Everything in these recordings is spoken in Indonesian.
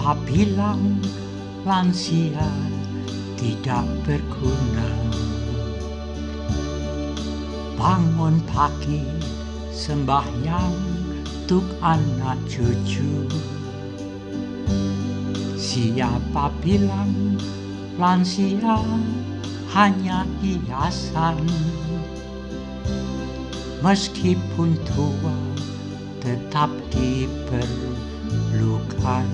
Siapa bilang lansia tidak berguna? Bangun pagi sembahyang untuk anak cucu. Siapa bilang lansia hanya hiasan? Meskipun tua tetap diperlukan.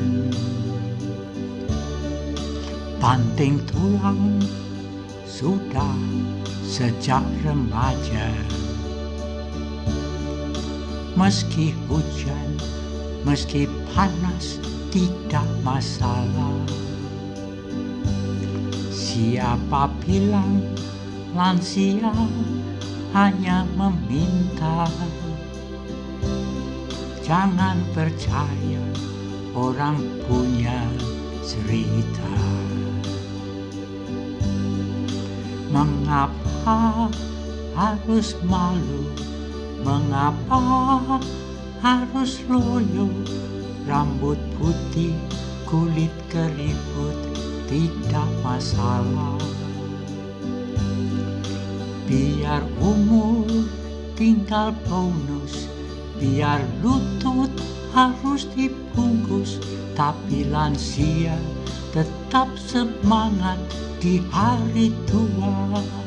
Banting tulang sudah sejak remaja. Meski hujan, meski panas, tidak masalah. Siapa bilang lansia hanya meminta? Jangan percaya orang punya cerita. Mengapa harus malu? Mengapa harus loyo? Rambut putih, kulit keriput, tidak masalah. Biar umur tinggal bonus, biar lutut harus dibungkus, tapi lansia tetap semangat di hari tua.